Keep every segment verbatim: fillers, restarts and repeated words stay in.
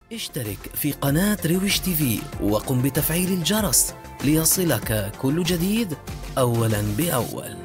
اشترك في قناة رويش تي في وقم بتفعيل الجرس ليصلك كل جديد أولا بأول.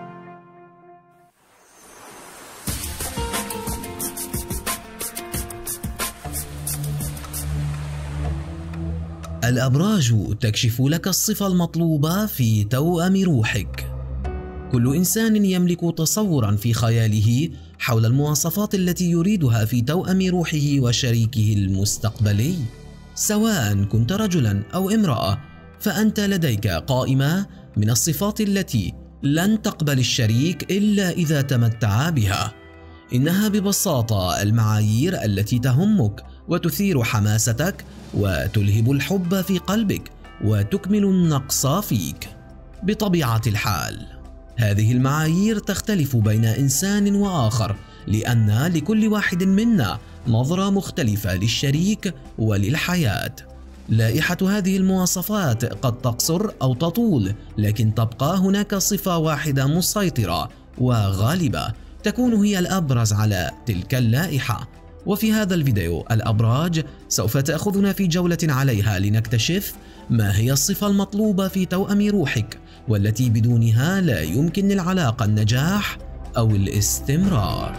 الأبراج تكشف لك الصفة المطلوبة في توأم روحك. كل إنسان يملك تصوراً في خياله حول المواصفات التي يريدها في توأم روحه وشريكه المستقبلي. سواء كنت رجلاً أو امرأة، فأنت لديك قائمة من الصفات التي لن تقبل الشريك إلا إذا تمتع بها. إنها ببساطة المعايير التي تهمك وتثير حماستك وتلهب الحب في قلبك وتكمل النقص فيك. بطبيعة الحال هذه المعايير تختلف بين إنسان وآخر، لأن لكل واحد منا نظرة مختلفة للشريك وللحياة. لائحة هذه المواصفات قد تقصر أو تطول، لكن تبقى هناك صفة واحدة مسيطرة وغالبة تكون هي الأبرز على تلك اللائحة. وفي هذا الفيديو الأبراج سوف تأخذنا في جولة عليها لنكتشف ما هي الصفة المطلوبة في توأم روحك، والتي بدونها لا يمكن للعلاقة النجاح أو الاستمرار.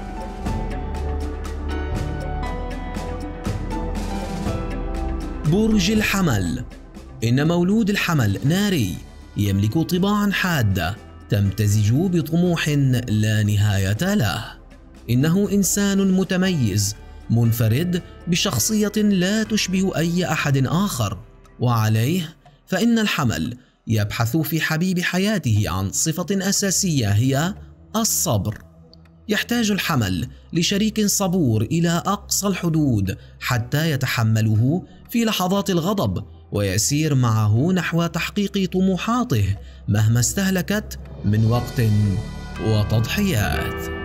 برج الحمل. إن مولود الحمل ناري، يملك طباعا حادة تمتزج بطموح لا نهاية له. إنه إنسان متميز منفرد بشخصية لا تشبه أي أحد آخر، وعليه فإن الحمل يبحث في حبيب حياته عن صفة أساسية هي الصبر. يحتاج الحمل لشريك صبور إلى أقصى الحدود حتى يتحمله في لحظات الغضب ويسير معه نحو تحقيق طموحاته مهما استهلكت من وقت وتضحيات.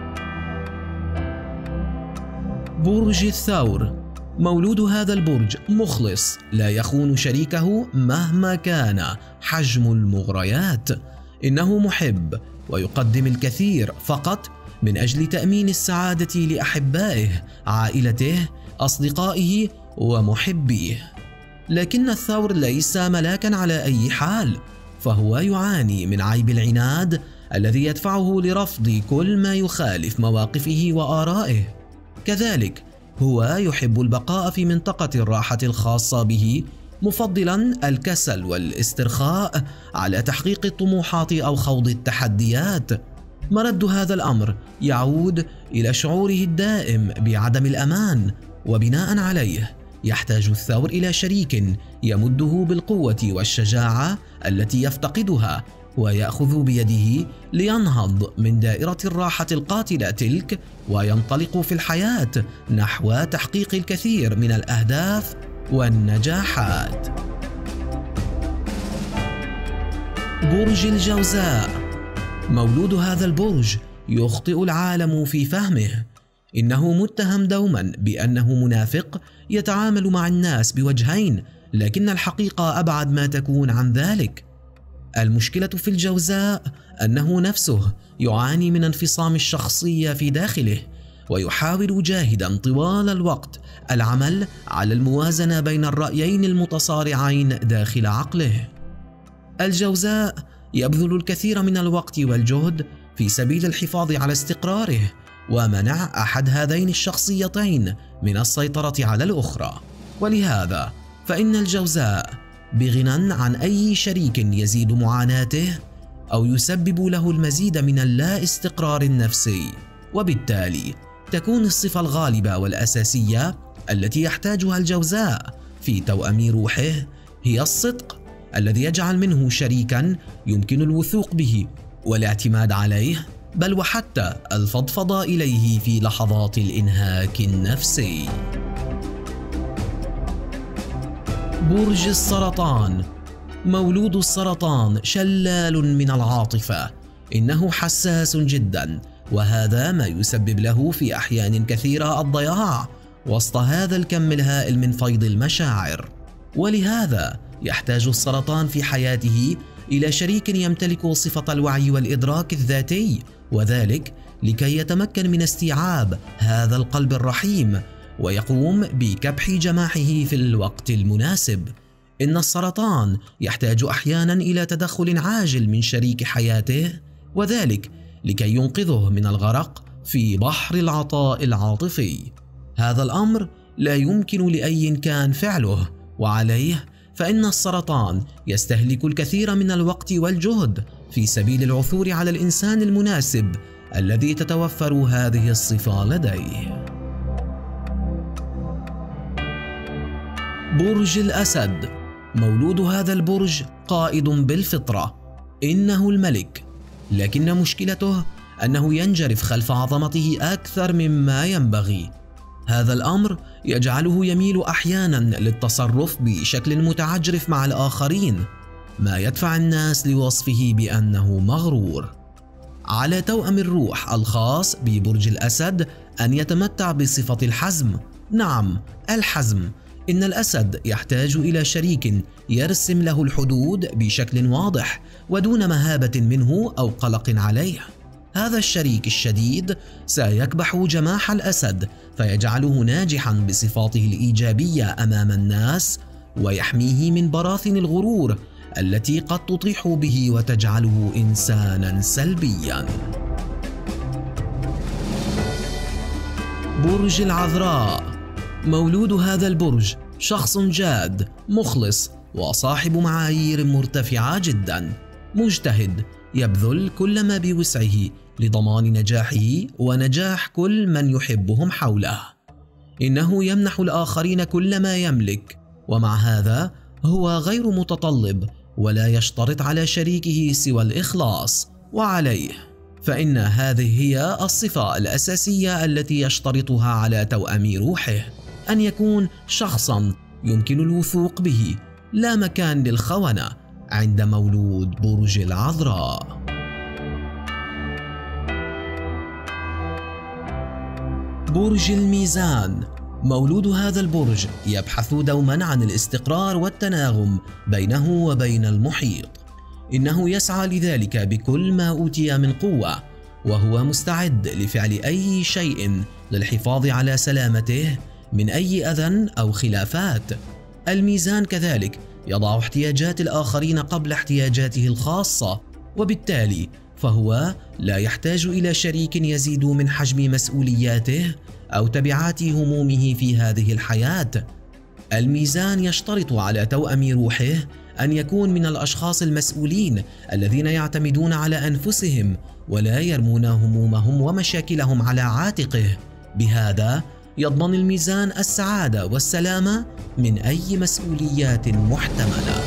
برج الثور. مولود هذا البرج مخلص، لا يخون شريكه مهما كان حجم المغريات. إنه محب ويقدم الكثير فقط من أجل تأمين السعادة لأحبائه، عائلته، أصدقائه ومحبيه. لكن الثور ليس ملاكا على أي حال، فهو يعاني من عيب العناد الذي يدفعه لرفض كل ما يخالف مواقفه وآرائه. كذلك هو يحب البقاء في منطقة الراحة الخاصة به، مفضلا الكسل والاسترخاء على تحقيق الطموحات أو خوض التحديات. مرد هذا الأمر يعود إلى شعوره الدائم بعدم الأمان، وبناء عليه يحتاج الثور إلى شريك يمده بالقوة والشجاعة التي يفتقدها، ويأخذ بيده لينهض من دائرة الراحة القاتلة تلك وينطلق في الحياة نحو تحقيق الكثير من الأهداف والنجاحات. برج الجوزاء. مولود هذا البرج يخطئ العالم في فهمه. إنه متهم دوما بأنه منافق يتعامل مع الناس بوجهين، لكن الحقيقة أبعد ما تكون عن ذلك. المشكلة في الجوزاء أنه نفسه يعاني من انفصام الشخصية في داخله، ويحاول جاهدا طوال الوقت العمل على الموازنة بين الرأيين المتصارعين داخل عقله. الجوزاء يبذل الكثير من الوقت والجهد في سبيل الحفاظ على استقراره ومنع أحد هذين الشخصيتين من السيطرة على الأخرى، ولهذا فإن الجوزاء بغنى عن أي شريك يزيد معاناته أو يسبب له المزيد من اللا استقرار النفسي. وبالتالي تكون الصفة الغالبة والأساسية التي يحتاجها الجوزاء في توأم روحه هي الصدق، الذي يجعل منه شريكا يمكن الوثوق به والاعتماد عليه، بل وحتى الفضفضة إليه في لحظات الإنهاك النفسي. برج السرطان. مولود السرطان شلال من العاطفة. إنه حساس جدا، وهذا ما يسبب له في أحيان كثيرة الضياع وسط هذا الكم الهائل من فيض المشاعر. ولهذا يحتاج السرطان في حياته إلى شريك يمتلك صفة الوعي والإدراك الذاتي، وذلك لكي يتمكن من استيعاب هذا القلب الرحيم ويقوم بكبح جماحه في الوقت المناسب. إن السرطان يحتاج أحيانا إلى تدخل عاجل من شريك حياته، وذلك لكي ينقذه من الغرق في بحر العطاء العاطفي. هذا الأمر لا يمكن لأي كان فعله، وعليه فإن السرطان يستهلك الكثير من الوقت والجهد في سبيل العثور على الإنسان المناسب الذي تتوفر هذه الصفة لديه. برج الأسد. مولود هذا البرج قائد بالفطرة، إنه الملك، لكن مشكلته أنه ينجرف خلف عظمته أكثر مما ينبغي. هذا الأمر يجعله يميل أحيانا للتصرف بشكل متعجرف مع الآخرين، ما يدفع الناس لوصفه بأنه مغرور. على توأم الروح الخاص ببرج الأسد أن يتمتع بصفة الحزم. نعم، الحزم. إن الأسد يحتاج إلى شريك يرسم له الحدود بشكل واضح ودون مهابة منه أو قلق عليه. هذا الشريك الشديد سيكبح جماح الأسد فيجعله ناجحا بصفاته الإيجابية أمام الناس، ويحميه من براثن الغرور التي قد تطيح به وتجعله إنسانا سلبيا. برج العذراء. مولود هذا البرج شخص جاد مخلص وصاحب معايير مرتفعة جدا، مجتهد يبذل كل ما بوسعه لضمان نجاحه ونجاح كل من يحبهم حوله. إنه يمنح الآخرين كل ما يملك، ومع هذا هو غير متطلب ولا يشترط على شريكه سوى الإخلاص. وعليه فإن هذه هي الصفة الأساسية التي يشترطها على توأم روحه، أن يكون شخصا يمكن الوثوق به، لا مكان للخونة عند مولود برج العذراء. برج الميزان. مولود هذا البرج يبحث دوما عن الاستقرار والتناغم بينه وبين المحيط. إنه يسعى لذلك بكل ما أوتي من قوة، وهو مستعد لفعل أي شيء للحفاظ على سلامته من أي أذى أو خلافات. الميزان كذلك يضع احتياجات الآخرين قبل احتياجاته الخاصة، وبالتالي فهو لا يحتاج إلى شريك يزيد من حجم مسؤولياته أو تبعات همومه في هذه الحياة. الميزان يشترط على توأم روحه أن يكون من الأشخاص المسؤولين الذين يعتمدون على أنفسهم ولا يرمون همومهم ومشاكلهم على عاتقه. بهذا يضمن الميزان السعادة والسلامة من أي مسؤوليات محتملة.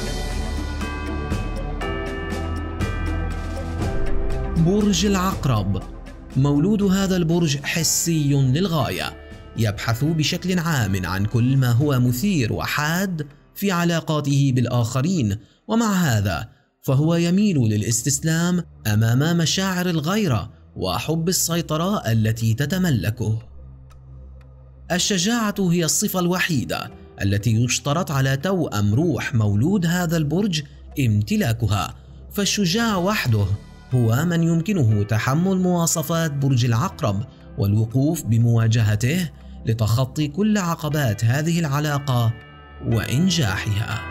برج العقرب. مولود هذا البرج حسي للغاية، يبحث بشكل عام عن كل ما هو مثير وحاد في علاقاته بالآخرين، ومع هذا فهو يميل للاستسلام أمام مشاعر الغيرة وحب السيطرة التي تتملكه. الشجاعة هي الصفة الوحيدة التي يشترط على توأم روح مولود هذا البرج امتلاكها، فالشجاع وحده هو من يمكنه تحمل مواصفات برج العقرب والوقوف بمواجهته لتخطي كل عقبات هذه العلاقة وإنجاحها.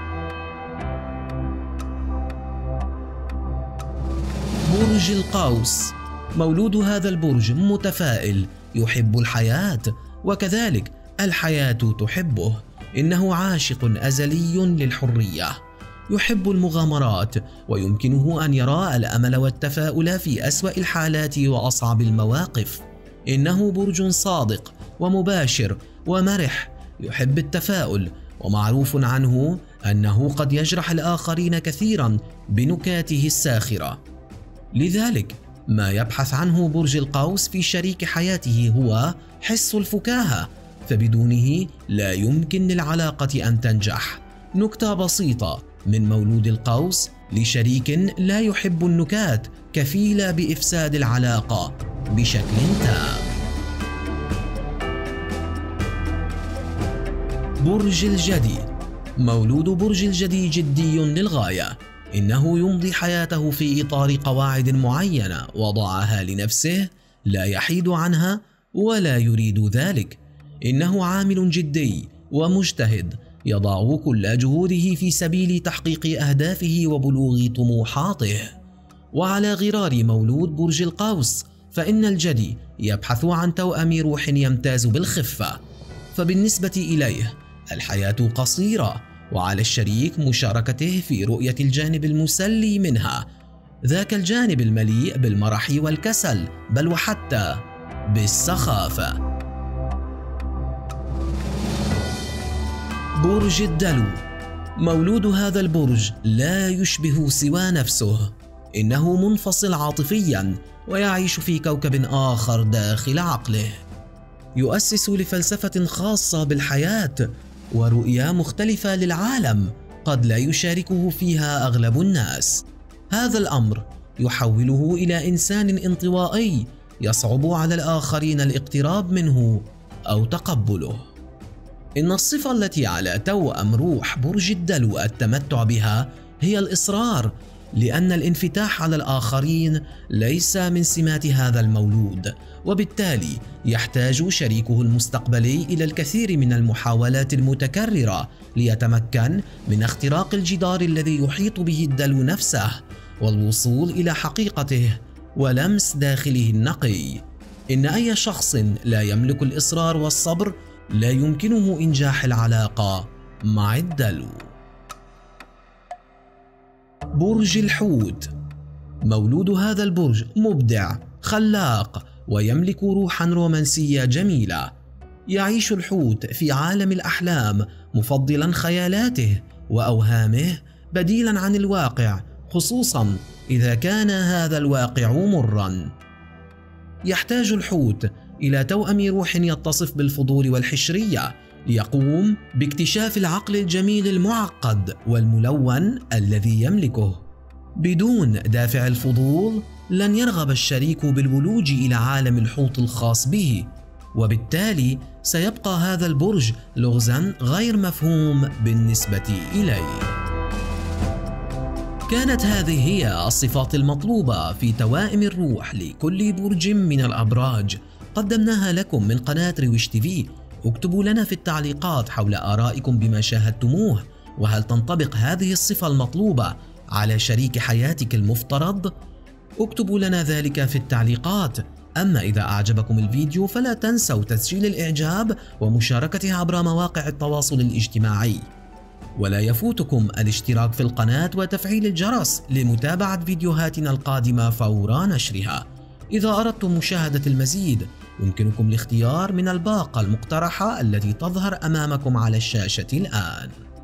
برج القوس. مولود هذا البرج متفائل، يحب الحياة وكذلك الحياة تحبه. إنه عاشق أزلي للحرية، يحب المغامرات ويمكنه أن يرى الأمل والتفاؤل في أسوأ الحالات وأصعب المواقف. إنه برج صادق ومباشر ومرح، يحب التفاؤل، ومعروف عنه أنه قد يجرح الآخرين كثيرا بنكاته الساخرة. لذلك ما يبحث عنه برج القوس في شريك حياته هو حس الفكاهة، فبدونه لا يمكن للعلاقة أن تنجح. نكتة بسيطة من مولود القوس لشريك لا يحب النكات كفيلة بإفساد العلاقة بشكل تام. برج الجدي. مولود برج الجدي جدي للغاية، إنه يمضي حياته في إطار قواعد معينة وضعها لنفسه، لا يحيد عنها ولا يريد ذلك. إنه عامل جدي ومجتهد يضع كل جهوده في سبيل تحقيق أهدافه وبلوغ طموحاته. وعلى غرار مولود برج القوس فإن الجدي يبحث عن توأم روح يمتاز بالخفة، فبالنسبة إليه الحياة قصيرة، وعلى الشريك مشاركته في رؤية الجانب المسلي منها، ذاك الجانب المليء بالمرح والكسل بل وحتى بالسخافة. برج الدلو. مولود هذا البرج لا يشبه سوى نفسه، إنه منفصل عاطفياً ويعيش في كوكب آخر داخل عقله، يؤسس لفلسفة خاصة بالحياة ورؤية مختلفة للعالم قد لا يشاركه فيها أغلب الناس. هذا الأمر يحوله إلى إنسان انطوائي يصعب على الآخرين الاقتراب منه أو تقبله. إن الصفة التي على توأم روح برج الدلو التمتع بها هي الإصرار، لأن الانفتاح على الآخرين ليس من سمات هذا المولود، وبالتالي يحتاج شريكه المستقبلي إلى الكثير من المحاولات المتكررة ليتمكن من اختراق الجدار الذي يحيط به الدلو نفسه والوصول إلى حقيقته ولمس داخله النقي. إن أي شخص لا يملك الإصرار والصبر لا يمكنه إنجاح العلاقة مع الدلو. برج الحوت. مولود هذا البرج مبدع خلاق ويملك روحا رومانسية جميلة. يعيش الحوت في عالم الأحلام مفضلا خيالاته وأوهامه بديلا عن الواقع، خصوصا إذا كان هذا الواقع مرا. يحتاج الحوت إلى توأم روح يتصف بالفضول والحشرية ليقوم باكتشاف العقل الجميل المعقد والملون الذي يملكه. بدون دافع الفضول لن يرغب الشريك بالولوج إلى عالم الحوت الخاص به، وبالتالي سيبقى هذا البرج لغزاً غير مفهوم بالنسبة إليه. كانت هذه هي الصفات المطلوبة في توائم الروح لكل برج من الأبراج، قدمناها لكم من قناة رويش تي في. اكتبوا لنا في التعليقات حول آرائكم بما شاهدتموه، وهل تنطبق هذه الصفة المطلوبة على شريك حياتك المفترض؟ اكتبوا لنا ذلك في التعليقات. أما إذا أعجبكم الفيديو فلا تنسوا تسجيل الإعجاب ومشاركته عبر مواقع التواصل الاجتماعي، ولا يفوتكم الاشتراك في القناة وتفعيل الجرس لمتابعة فيديوهاتنا القادمة فور نشرها. إذا أردتم مشاهدة المزيد يمكنكم الاختيار من الباقة المقترحة التي تظهر أمامكم على الشاشة الآن.